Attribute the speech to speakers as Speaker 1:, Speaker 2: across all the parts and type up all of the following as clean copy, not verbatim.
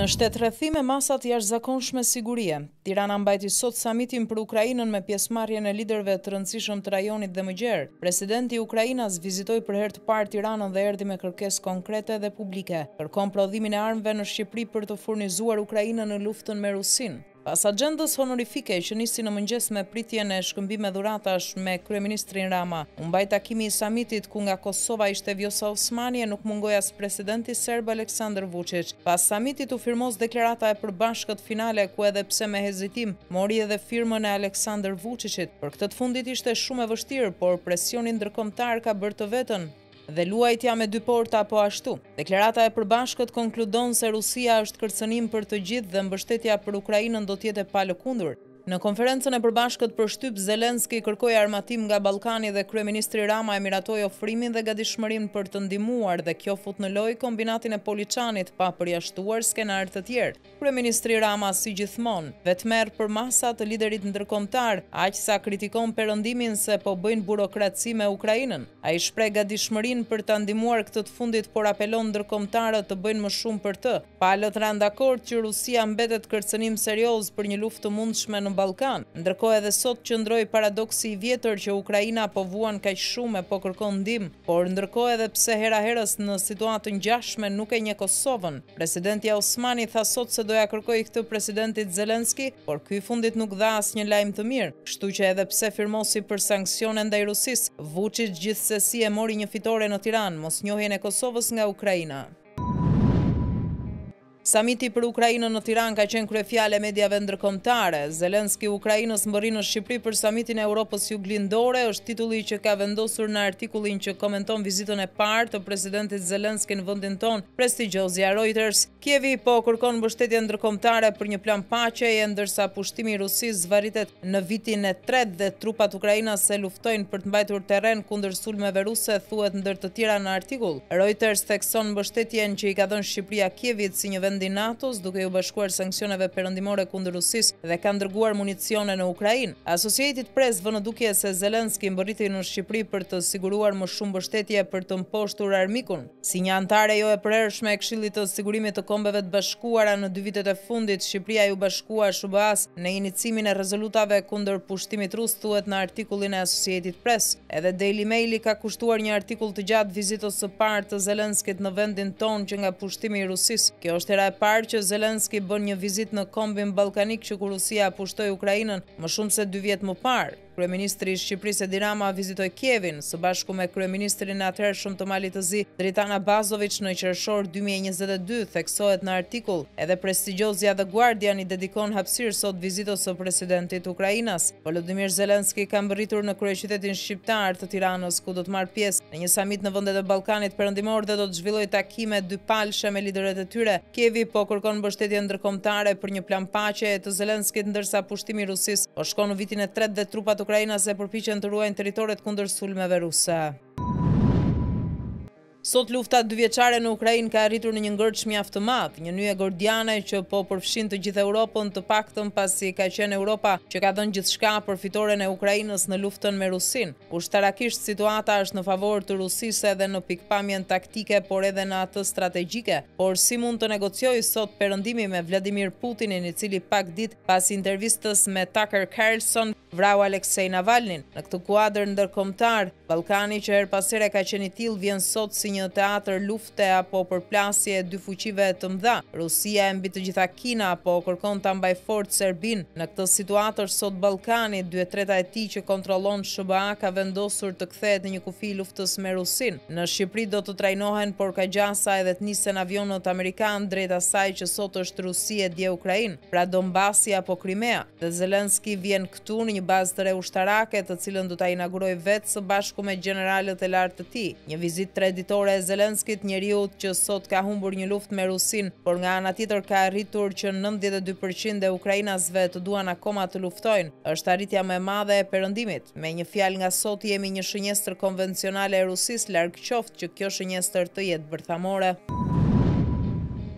Speaker 1: Në shtetërrethime masat jashtëzakonshme sigurie, Tirana mbajti sot samitin për Ukrainën me pjesëmarrjen e liderëve të rëndësishëm të rajonit dhe më gjerë. Presidenti i Ukrainas vizitoi për herë të parë Tiranën dhe erdhi me kërkesë konkrete dhe publike. Kërkon prodhimin e armëve në Shqipëri për të furnizuar Ukrainën në luftën me Rusinë. Pas agjendës honorifike që nisi në mëngjes me pritjen e shkëmbime dhuratash me kryeministrin Rama, u mbaj takimi i samitit ku nga Kosova ishte Vjosa Osmani e nuk mungoi as presidenti serb Aleksandar Vučić. Pas samitit u firmos deklarata e përbashkët finale ku edhe pse me hezitim mori edhe firmën e Aleksandar Vučićit. Për këtë të fundit ishte shumë e vështirë, por presioni ndërkombëtar ka bërë të vetën dhe luajtja me dy porta po ashtu. Deklarata e përbashkët konkludon se Rusia është kërcënim për të gjithë dhe mbështetja për Ukrainën do të jetë e palëkundur. Në konferencën e përbashkët për shtyp, Zelenski kërkoi armatim nga Ballkani dhe kryeministri Rama e miratoi ofrimin dhe gatishmërinë për të ndihmuar dhe kjo fut në lojë kombinatin e Poliçanit pa përjashtuar skenar të tjerë. Kryeministri Rama, si gjithmonë, vetmerr për masa të liderit ndërkombëtar, aq sa kritikon perëndimin se po bëjnë burokraci me Ukrainën. Ai shpreh gatishmërinë për ta ndihmuar këtë të fundit, por apelon ndërkombëtarët të bëjnë më shumë për të. Palët ranë dakord që Rusia mbetet kërcënim serioz për një luftë të mundshme në Ballkan. Ndërkohë edhe sot qëndroi paradoksi i vjetër që Ukraina po vuan kaq shumë e po kërkon ndihmë, por ndërkohë edhe pse hera herës në situatë të ngjashme nuk e njeh Kosovën. Presidenti Osmani tha sot se doja kërkoi këtë presidentit Zelenski, por ky fundit nuk dha asnjë lajm të mirë, kështu që edhe pse firmosi për sanksione ndaj Rusisë, Vučić gjithsesi e mori një fitore në Tiranë, mosnjohjen e Kosovës nga Ukraina. Samiti për Ukrainën në Tiranë ka qenë kryefjalë e mediave ndërkombëtare. Zelenski Ukrainës mbërri në Shqipëri për samitin e Europës Juglindore, është titulli që ka vendosur në artikullin që komenton vizitën e parë të presidentit Zelenski në vendin tonë, prestigjozja Reuters. Kievi po kërkon mbështetje ndërkombëtare për një plan paqeje, ndërsa pushtimi i Rusisë zvarritet në vitin e tretë dhe trupat ukrainase luftojnë për të mbajtur terren kundër sulmeve ruse, thuhet ndër të tjera në artikull. Reuters thekson mbështetjen që i ka dhënë Shqipëria Kievit si një vendi NATO-s, duke u bashkuar sanksioneve perëndimore kundër Rusisë dhe ka dërguar municione në Ukrainë. Associated Press vë në dukje se Zelenski mbërriti në Shqipëri për të siguruar më shumë mbështetje për të mposhtur armikun. Si një antare jo e përhershme e Këshillit të Sigurimit të Kombeve të Bashkuara në 2 vitet e fundit, Shqipëria ju bashkua SBA-s në inicimin e rezolutave kundër pushtimit rus, thuhet në artikullin e Associated Press. Edhe Daily Mail ka kushtuar një artikull të gjatë vizitës së parë të Zelenskit në vendin tonë që nga pushtimi i Rusisë. Kjo është era e parë që Zelenski bën një vizitë në kombin ballkanik që kur Rusia pushtoi Ukrainën më shumë se 2 vjet më parë. Kryeministri i Shqipërisë Edi Rama vizitoi Kievin së bashku me kryeministrin e atëhershëm të Malit të Zi, Dritan Abazović, në qershor 2022, theksohet në artikull. Edhe prestigjozja The Guardian i dedikon hapësirë sot vizitës së presidentit të Ukrainës. Volodymyr Zelenski ka mbërritur në kryeqytetin shqiptar të Tiranës, ku do të marrë pjesë në një samit në vendet e Ballkanit Perëndimor dhe do të zhvillojë takime dypalshe me liderët e tyre. Kievi po kërkon mbështetje ndërkombëtare për një plan paqeje të Zelenskit, ndërsa pushtimi i Rusisë po shkon në vitin e tretë dhe trupat ukrainase përpiqen të ruajnë territoret kundër sulmeve ruse. Sot lufta 2 vjeçare në Ukrainë ka arritur në një ngërç mjaft të madh, një nyje gordiane që po përfshin të gjithë Europën, të paktën pasi ka qenë Europa që ka dhënë gjithçka për fitoren e Ukrainës në luftën me Rusinë. Ushtarakisht situata është në favor të Rusisë edhe në pikpamjen taktike, por edhe në atë strategjike. Por si mund të negociojë sot perëndimi me Vladimir Putinin, i cili pak ditë pas intervistës me Tucker Carlson vrau Aleksej Navalnin? Në këtë kuadër ndërkombëtar, Ballkani që her pas here ka qenë i tillë vjen sot si një teatër lufte apo përplasje e dy fuqive të mëdha. Rusia e mbi të gjitha Kina po kërkon ta mbajë fort Serbinë. Në këtë situatë është sot Ballkani, 2/3 e tij që kontrollon SBA ka vendosur të kthehet në një kufi luftës me Rusinë. Në Shqipëri do të trajnohen porkagjasa edhe të nisen avionët amerikan drejt asaj që sot është Rusi e dje Ukrainë, pra Donbasi apo Krimea. Dhe Zelenski vjen këtu në një bazë të re ushtarake, të cilën do ta inaugurojë vetë së bashku me generalët e lartë të tij. Një vizitë 3 ditore e Zelenskit, njeriut që sot ka humbur një luftë me Rusinë, por nga ana tjetër ka arritur që 92% e ukrainasve të duan akoma të luftojnë, është arritja më e madhe e perëndimit. Me një fjalë, nga sot jemi një shënjestër konvencionale e Rusisë, larg qoftë që kjo shënjestër të jetë bërthamore.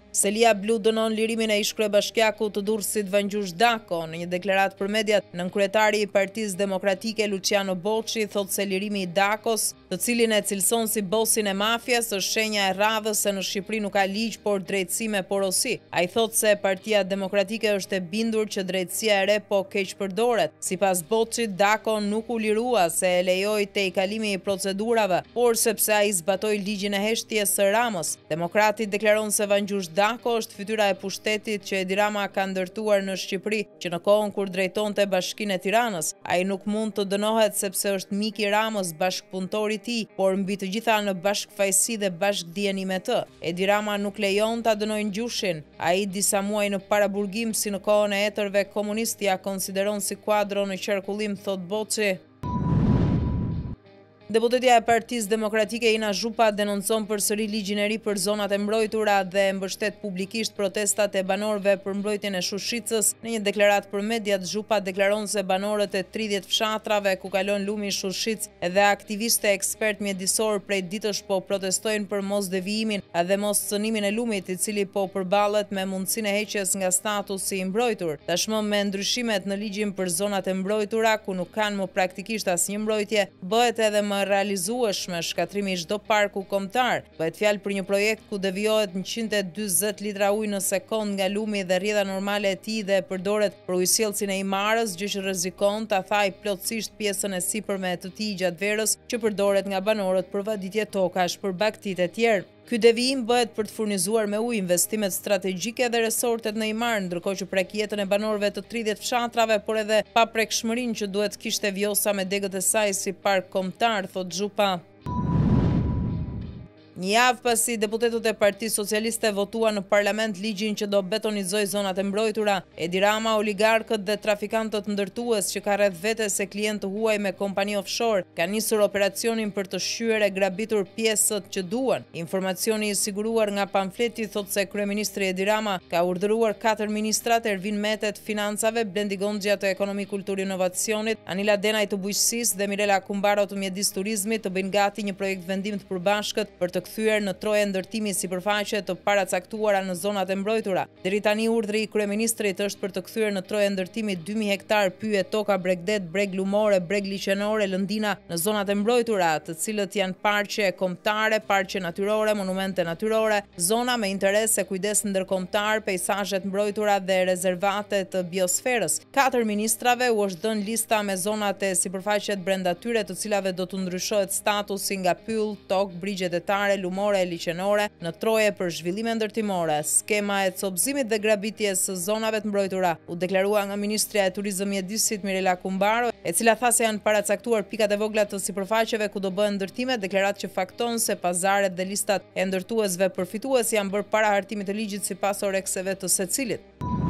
Speaker 1: Selia Blu dënon lirimin e ish-kryebashkiakut të Durrësit Vangjush Dako. Në një deklaratë për mediat, nënkryetari i Partisë Demokratike Luciano Boçi thotë se lirimi i Dakos, të cilin e cilëson si bosin e mafias, është shenja e radhës se në Shqipëri nuk ka ligj, por drejtësi me porosi. Ai thotë se Partia Demokratike është e bindur që drejtësia e re po keq përdoret. Sipas Boçit, Dako nuk u lirua se e lejoi tejkalimi i procedurave, por sepse ai zbatoi ligjin e heshtjes së Ramës. Demokrati deklaron se Vangjush Dako është fytyra e pushtetit që Edi Rama ka ndërtuar në Shqipëri, që në kohën kur drejtonte Bashkinë e Tiranës. Ai nuk mund të dënohet sepse është mik i Ramës, bashkëpunëtor i tij, por mbi të gjitha në bashkëfajësi dhe bashkëdijeni me të. Edi Rama nuk lejon ta dënojnë gjyshin. Ai disa muaj në paraburgim si në kohën e etërve komunistë ja konsideron si kuadro në qarkullim, thot Boçi. Deputetja e Partisë Demokratike Ina Zhupa denoncon përsëri ligjin e ri për zonat e mbrojtura dhe mbështet publikisht protestat e banorëve për mbrojtjen e Shushicës. Në një deklaratë për mediat, Zhupa deklaron se banorët e 30 fshatrave ku kalon lumi Shushicë dhe aktivistë ekspert mjedisor prej ditësh po protestojnë për mosdevijimin dhe moscënimin e lumit, i cili po përballet me mundësinë e heqjes nga statusi i mbrojtur. Tashmë me ndryshimet në ligjin për zonat e mbrojtura, ku nuk kanë më praktikisht asnjë mbrojtje, bëhet edhe më realizueshme shkatrimi i çdo parku kombëtar. Bëhet fjalë për një projekt ku devijohet 140 litra ujë në sekond nga lumi dhe rrjedha normale e tij dhe përdoret për ujësjellsin e imarës, gjë që rrezikon ta thaj plotësisht pjesën e sipërme të tij gjatë verës, që përdoret nga banorët për vaditje tokash për bagtitë e tjerë. Ky devijim bëhet për të furnizuar me ujë investimet strategjike dhe resortet në imar, ndërkohë që prek jetën e banorëve të 30 fshatrave, por edhe paprekshmërinë që duhet kishte Vjosa me degët e saj si park kombëtar, thot Zhupa. Një javë pasi deputetët e Partisë Socialiste votuan në parlament ligjin që do betonizoj zonat e mbrojtura, Edi Rama, oligarkët dhe trafikantët ndërtues që ka rreth vetes se klientë huaj me kompani offshore, ka nisur operacionin për të shqyer e grabitur pjesët që duan. Informacioni i siguruar nga pamfleti thotë se kryeministri Edi Rama ka urdhëruar 4 ministrat, Ervin Mete të Financave, Blendi Gondxha të Ekonomi, Kulturë, Inovacionit, Anila Denaj të Bujqësisë dhe Mirela Kumbaro të Mjedis Turizmit të bëjnë gati një projekt vendim të përbashkët për të kthyer në troje ndërtimi sipërfaqe të paracaktuara në zonat e mbrojtura. Deri tani urdhri i kryeministrit është për të kthyer në troje ndërtimi 2000 hektar pyje toka Bregdet, Breg Lumore, Breg Liqenore, Lëndina në zonat e mbrojtura, të cilët janë parqe kombëtare, parqe natyrore, monumente natyrore, zona me interes e kujdes ndërkombëtar, peizazhet mbrojtura dhe rezervate të biosferës. 4 ministrave u është dhënë lista me zonat e sipërfaqet brenda tyre, të cilave do të ndryshohet statusi nga pyll, tok, brigje detare, lumore e liqenore në troje për zhvillime ndërtimore. Skema e copëzimit dhe grabitjes së zonave të mbrojtura u deklarua nga Ministria e Turizëm Mjedisit Mirela Kumbaro, e cila tha se janë paracaktuar pikat e vogla të sipërfaqeve ku do bëhen ndërtime, deklarat që fakton se pazaret dhe listat e ndërtuesve përfitues janë bërë para hartimit të ligjit sipas orekseve të secilit.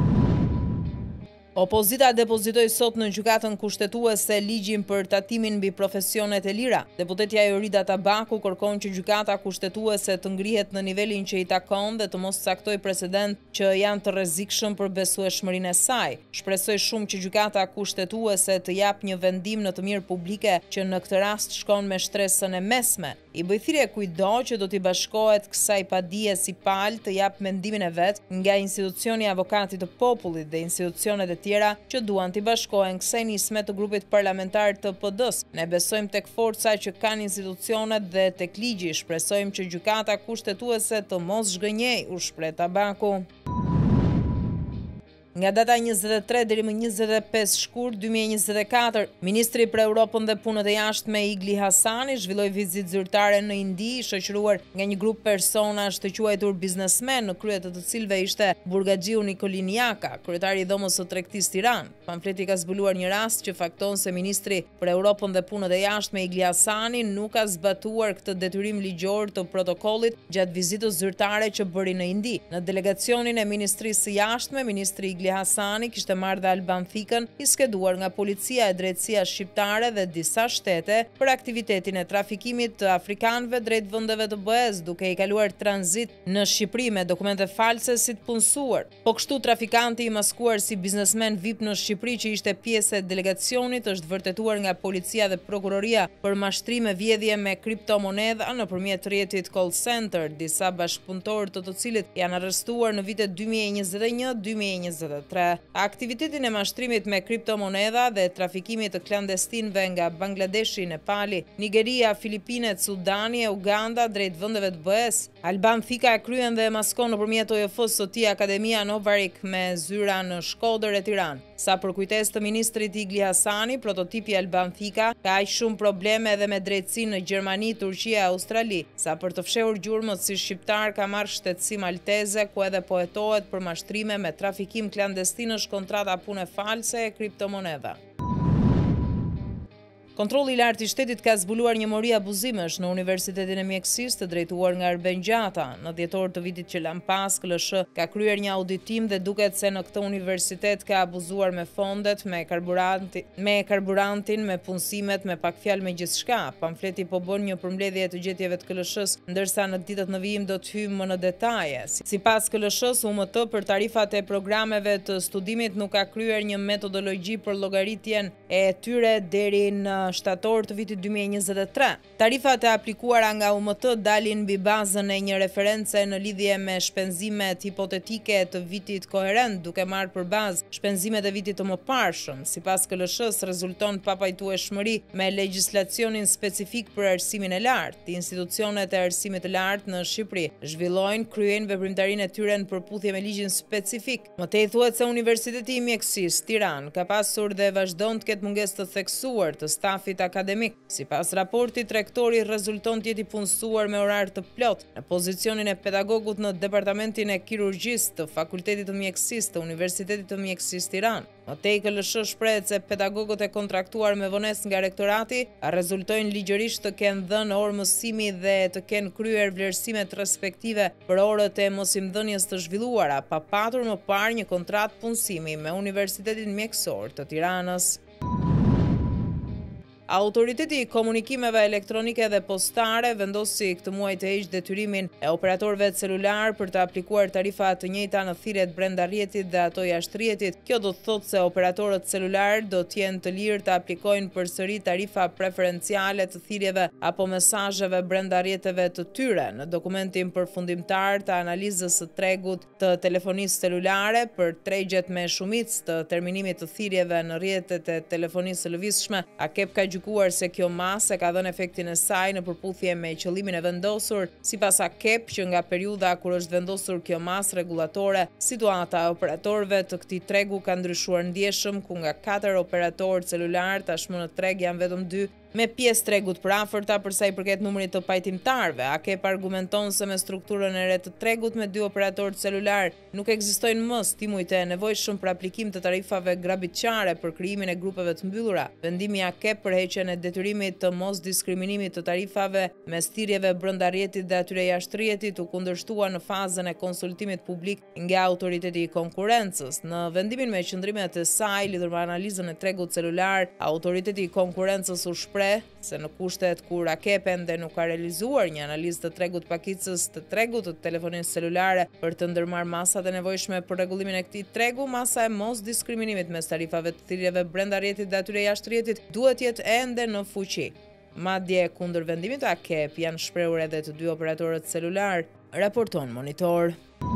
Speaker 1: Opozita depozitoi sot në gjykatën kushtetuese ligjin për tatimin mbi profesionet e lira. Deputetja Jorida Tabaku kërkon që gjykata kushtetuese të ngrihet në nivelin që i takon dhe të mos caktoj precedent që janë të rrezikshëm për besueshmërinë e saj. Shpresoj shumë që gjykata kushtetuese të jap një vendim në të mirë publike që në këtë rast shkon me shtresën e mesme. I bëj thirrje kujdo që do t'i bashkohet kësaj padije si palë të jap mendimin e vet nga institucioni i Avokatit të Popullit dhe institucionet e tjera që duan t'i bashkohen kësaj nisme të grupit parlamentar të PD-s. Ne besojmë tek forca që kanë institucionet dhe tek ligji. Shpresojmë që gjykata kushtetuese të mos zhgënjej, u shpreh Tabaku. Nga data 23 deri më 25 shkurt 2024, Ministri për Europën dhe Punët e Jashtme Igli Hasani zhvilloi vizitë zyrtare në Indi, i shoqëruar nga një grup personazh të quajtur biznesmen, në krye të cilëve ishte Burgaxhiu Nikolin Jaka, kryetari i Dhomës së Tregtisë Tiranë. Pamfleti ka zbuluar një rast që fakton se Ministri për Europën dhe Punët e Jashtme Igli Hasani nuk ka zbatuar këtë detyrim ligjor të protokollit gjatë vizitës zyrtare që bëri në Indi. Në delegacionin e Ministrisë së Jashtme, Ministri Igli Igli Hasani kishte marrë dhe Alban Thikën, i skeduar nga policia e drejtësia shqiptare dhe disa shtete për aktivitetin e trafikimit të afrikanëve drejt vendeve të BE-s, duke i kaluar tranzit në Shqipëri me dokumente false si të punësuar. Po kështu trafikanti i maskuar si biznesmen VIP në Shqipëri që ishte pjesë e delegacionit është vërtetuar nga policia dhe prokuroria për mashtrim e vjedhje me kriptomonedha nëpërmjet rrjetit call center, disa bashkëpunëtorë të cilit janë arrestuar në vitet 2021-2023. Aktivitetin e mashtrimit me kriptomonedha dhe trafikimit të klandestinëve nga Bangladeshi, Nepali, Nigeria, Filipinet, Sudani e Uganda drejt vendeve të BE-s. Alban Thika e kryen dhe maskon nëpërmjet OJF-s Soti Akademia Novarik me zyra në Shkodër e Tiranë. Sa për kujtes të ministrit Igli Hasani, prototipi Alban Thika ka aq shumë probleme edhe me drejtësinë në Gjermani, Turqi e Australi. Sa për të fshehur gjurmët si shqiptar ka marrë shtetësi malteze ku edhe po hetohet për mashtrime me trafikim klandestinësh, kontrata pune false e kriptomonedha. Kontrolli i lartë i shtetit ka zbuluar një mori abuzimesh në Universitetin e Mjekësisë të drejtuar nga Arben Gjata. Në dhjetor të vitit që lan pas, KLSH ka kryer një auditim dhe duket se në këtë universitet ka abuzuar me fondet, me karburantin, me punësimet, me pak fjalë me gjithçka. Pamfleti po bën një përmbledhje të gjetjeve të KLSH-s, ndërsa në ditët në vijim do të hyjmë më në detaje. Sipas KLSH-s, UMT për tarifat e programeve të studimit nuk ka kryer një metodologji për llogaritjen e tyre deri në shtator të vitit 2023. Tarifat e aplikuara nga UMT dalin mbi bazën e një reference në lidhje me shpenzimet hipotetike të vitit koherent, duke marrë për bazë shpenzimet e vitit të mëparshëm. Sipas KLSH-s, rezulton papajtueshmëri me legjislacionin specifik për arsimin e lartë. Institucionet e arsimit të lartë në Shqipëri kryejnë veprimtarinë e tyre në përputhje me ligjin specifik. Më tej thuhet se Universiteti i Mjekësisë Tiranë ka pasur dhe vazhdon të ketë mungesë të theksuar të stafit akademik. Sipas raportit, rektori rezulton të jetë i punësuar me orar të plot në pozicionin e pedagogut në departamentin e kirurgjisë të Fakultetit të Mjekësisë të Universitetit të Mjekësisë Tiranë. Më tej KLSH shprehet se pedagogët e kontraktuar me vonesë nga rektorati rezultojnë ligjërisht të kenë dhënë orë mësimi dhe të kenë kryer vlerësimet respektive për orët e mosimdhënies të zhvilluara, pa patur më parë një kontratë punësimi me Universitetin Mjekësor të Tiranës. Autoriteti i komunikimeve elektronike dhe postare vendosi këtë muaj të heqë detyrimin e operatorëve celular për të aplikuar tarifa të njëjta në thirrjet brenda rrjetit dhe ato jashtë rrjetit. Kjo do të thotë se operatorët celular do të jenë të lirë të aplikojnë përsëri tarifa preferenciale të thirrjeve apo mesazheve brenda rrjeteve të tyre. Në dokumentin përfundimtar të analizës së tregut të telefonisë celulare për tregjet me shumicë të terminimit të thirrjeve në rrjetet e telefonisë së lëvizshme, AKEP ka se kjo masë ka dhënë efektin e saj në përputhje me qëllimin e vendosur. Sipas AKEP, që nga periudha kur është vendosur kjo masë rregullatore, situata e operatorëve të këtij tregu ka ndryshuar ndjeshëm, ku nga 4 operatorë celular tashmë në treg janë vetëm 2, me pjesë tregut për afërta për sa i përket numrit të pajtimtarëve. AKEP argumenton se me strukturën e re të tregut me 2 operatorë celular nuk ekzistojnë më stimujt e nevojshëm për aplikim të tarifave grabitqare për krijimin e grupeve të mbyllura. Vendimi i AKEP për heqjen e detyrimit të mos diskriminimit të tarifave mes thirrjeve brenda rrjetit dhe atyre jashtë rrjetit u kundërshtua në fazën e konsultimit publik nga Autoriteti i Konkurrencës. Në vendimin me qëndrimet e saj lidhur me analizën e tregut celular, Autoriteti i Konkurrencës u se në kushtet kur AKEP ende nuk ka realizuar një analizë të tregut pakicës të tregut të telefonisë celulare për të ndërmarrë masat e nevojshme për rregullimin e këtij tregu, masa e mos diskriminimit mes tarifave të thirrjeve brenda rrjetit dhe atyre jashtë rrjetit duhet jetë ende në fuqi. Madje kundër vendimit të AKEP janë shprehur edhe të 2 operatorët celular, raporton Monitor.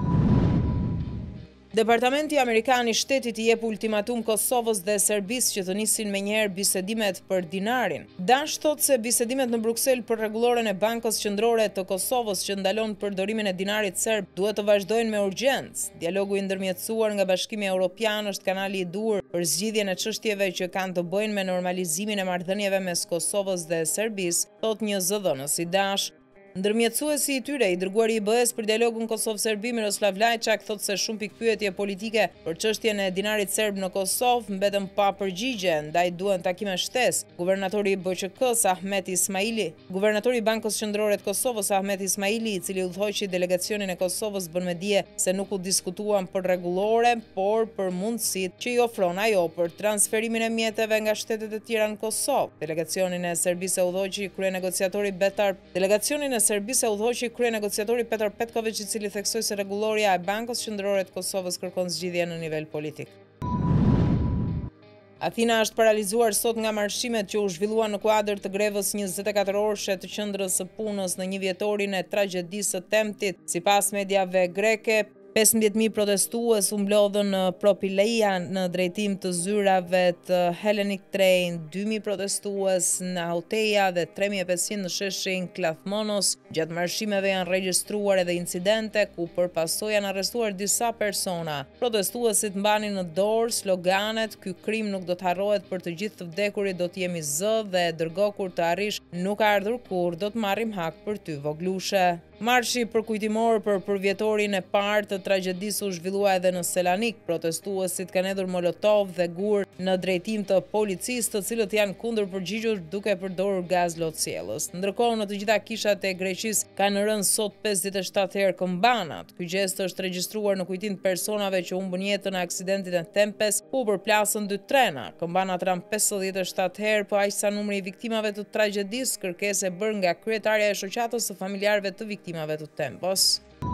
Speaker 1: Departamenti Amerikan i Shtetit i jep ultimatum Kosovës dhe Serbisë që të nisin menjëherë bisedimet për dinarin. Dash thotë se bisedimet në Bruksel për rregulloren e Bankës Qendrore të Kosovës që ndalon përdorimin e dinarit serb duhet të vazhdojnë me urgjencë. Dialogu i ndërmjetësuar nga Bashkimi Evropian është kanali i duhur për zgjidhjen e çështjeve që kanë të bëjnë me normalizimin e marrëdhënieve mes Kosovës dhe Serbisë, thotë një zëdhënës i Dash. Ndërmjetësuesi i tyre, i dërguari i BE-s për dialogun Kosovë-Serbi Miroslav Lajçak thotë se shumë pikpyetje politike për çështjen e dinarit serb në Kosovë mbetën pa përgjigje, ndaj duhen takime shtesë. Guvernatori i BÇK-s Ahmet Ismaili, guvernatori i Bankës Qendrore të Kosovës Ahmet Ismaili, i cili udhëhoqi delegacionin e Kosovës, bën me dije se nuk u diskutuan për rregullore, por për mundësitë që i ofron ajo për transferimin e mjeteve nga shtetet e tjera në Kosovë. Delegacionin e Serbisë udhëhoqi kryenegociatori Petar Petković, i cili theksoi se rregulloria e Bankës Qendrore të Kosovës kërkon zgjidhje në nivel politik. Athina është paralizuar sot nga marshimet që u zhvilluan në kuadër të grevës 24 orëshe të qendrës së punës në 1 vjetorin e tragjedisë së Temptit. Sipas mediave greke, 15.000 protestues u mblodhën në Propileia në drejtim të zyrave të Hellenic Train, 2.000 protestues në Hauteja dhe 3.500 në sheshin Klathmonos. Gjatë marshimeve janë regjistruar edhe incidente ku përpasoj janë arrestuar disa persona. Protestuesit mbanin në dorë sloganet "Ky krim nuk do të harrohet për të gjithë të vdekurit, do të jemi zë" dhe "Dërgo kur të arrish, nuk ka ardhur kur, do të marrim hak për ty voglushe". Marshi përkujtimor për përvjetorin e parë të tragjedisë u zhvillua edhe në Selanik. Protestuesit kanë hedhur molotov dhe gur në drejtim të policisë, të cilët janë kundër përgjigjur duke përdorur gaz lotësielës. Ndërkohë, në të gjitha kishat e Greqisë kanë rënë sot 57 herë këmbanat. Ky gjest është regjistruar në kujtim të personave që humbën jetën në aksidentin e Tempes, ku përplasën 2 trena. Këmbanat ranë 57 herë, po aq sa numri i viktimave të tragjedisë, kërkesë e bërë nga kryetaria e shoqatës së familjarëve të viktimave të Tempos.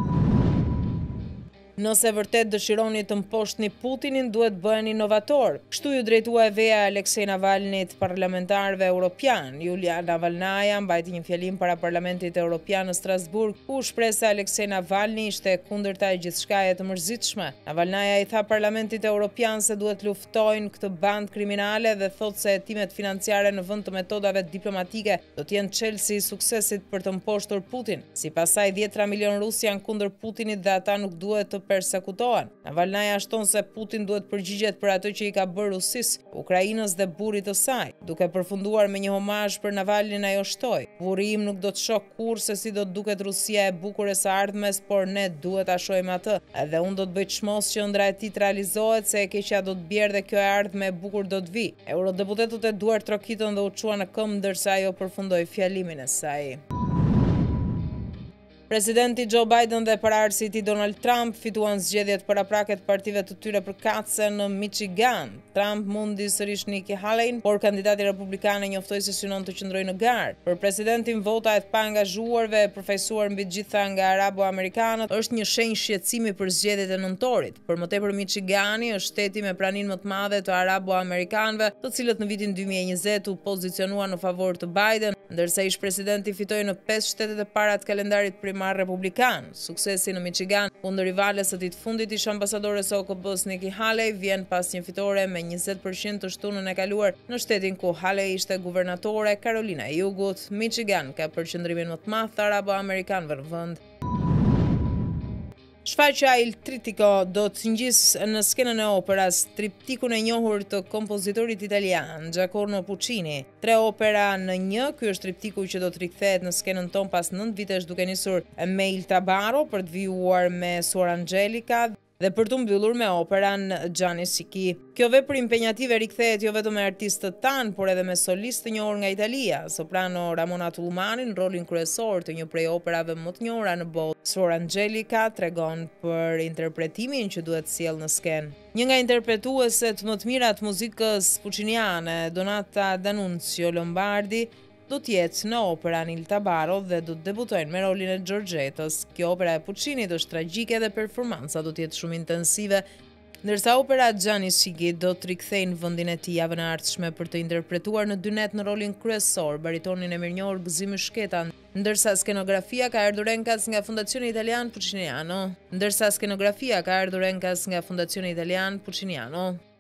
Speaker 1: Nëse vërtet dëshironi të mposhtni Putinin, duhet bëheni inovator. Kështu ju drejtua e veja Aleksej Navalnit parlamentarëve europian. Julia Navalnaja mbajti një fjalim para Parlamentit Evropian në Strasburg, ku shpreh se Aleksej Navalni ishte kundërta e gjithçkaje të mërzitshme. Navalnaja i tha Parlamentit Evropian se duhet luftojnë këtë bandë kriminale dhe thotë se hetimet financiare në vend të metodave diplomatike do të jenë çelësi i suksesit për të mposhtur Putin. Sipas saj, 10 milion rus janë kundër Putinit dhe ata nuk duhet të persekutohen. Navalnaja shton se Putin duhet përgjigjet për atë që i ka bërë Rusisë, Ukrainës dhe burrit të saj. Duke përfunduar me një homazh për Navalnin, ajo shtoi: "Burri im nuk do të shoh kurrë se si do të duket Rusia e bukur e së ardhmes, por ne duhet ta shohim atë. Edhe unë do të bëj çmos që ëndra e tij të realizohet, se e keqja do të bjerë dhe kjo e ardhme e bukur do të vi." Eurodeputetët e duar trokitën dhe u çuan në këmbë ndërsa ajo përfundoi fjalimin e saj. Presidenti Joe Biden dhe paraardhësi i tij Donald Trump fituan zgjedhjet paraprake të partive të tyre përkatëse në Michigan. Trump mundi sërish Nikki Haley, por kandidati republikanë njoftoi se synon të qëndrojë në garë. Për presidentin, vota e të paangazhuarve e përfaqësuar mbi të gjitha nga arabo-amerikanët është një shenjë shqetësimi për zgjedhjet e nëntorit. Për më tepër, Michigani është shteti me praninë më të madhe të arabo-amerikanëve, të cilët në vitin 2020 u pozicionuan në favor të Biden, ndërsa ish-presidenti fitoi në 5 shtetet e para të kalendarit primar republikan. Suksesi në Michigan kundër rivales së ditë fundit ish ambasadores së OKB-s Nikki Haley vjen pas një fitore me 20% të shtunën e kaluar në shtetin ku Haley ishte guvernatore, Carolina e Jugut. Michigan ka përqendrimin më të madh të arabo-amerikanëve në vend. Shfaqja Il Trittico do të ngjisë në skenën e operas triptikun e njohur të kompozitorit italian Giacomo Puccini. 3 opera në një, ky është triptiku që do të rikthehet në skenën tonë pas 9 vitesh, duke nisur me Il Tabaro për të vijuar me Suor Angelica dhe për të mbyllur me operan Gianni Schicchi. Kjo vepër impenjative rikthehet jo vetëm me artistët tanë, por edhe me solistë të njohur nga Italia. Soprano Ramona Tullumani në rolin kryesor të një prej operave më të njohura në botë. Suor Angelica tregon për interpretimin që duhet sjell në skenë. Një nga interpretueset më të mira të muzikës pucciniane, Donata D'Annunzio Lombardi, do të jetë në operan Il Tabaro dhe do të debutojnë me rolin e Giorgetës. Kjo opera e Puccinit është tragjike dhe performanca do të jetë shumë intensive, ndërsa opera Gianni Schicchi do të rikthejë në vendin e tij javën e ardhshme për të interpretuar në dynet në rolin kryesor baritonin e mirënjohur Gëzim Shketa, ndërsa skenografia ka ardhur nga Fondazioni Italian Pucciniano.